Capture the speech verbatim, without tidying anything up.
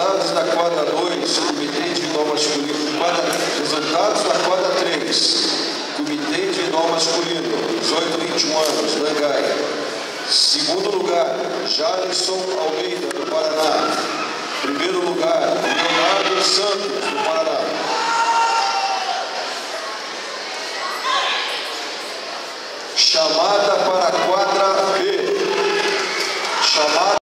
resultados da quadra dois, Comitê Individual Masculino. Quadra, resultados da quadra três, Comitê Individual Masculino, dezoito a vinte e um anos, Langai. Segundo lugar, Jalisson Almeida, do Paraná. Primeiro lugar, Leonardo Santos, do Paraná. Chamada para